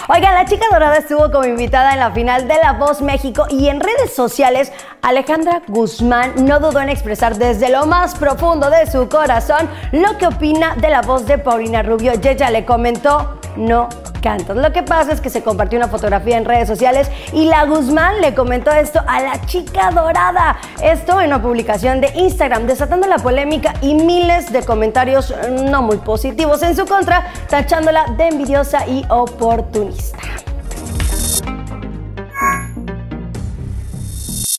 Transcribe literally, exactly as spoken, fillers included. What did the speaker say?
Oigan, la chica dorada estuvo como invitada en la final de La Voz México y en redes sociales Alejandra Guzmán no dudó en expresar desde lo más profundo de su corazón lo que opina de la voz de Paulina Rubio. Y ella le comentó: no cantas. Lo que pasa es que se compartió una fotografía en redes sociales y la Guzmán le comentó esto a la chica dorada. Esto en una publicación de Instagram, desatando la polémica y miles de comentarios no muy positivos en su contra, tachándola de envidiosa y oportunista.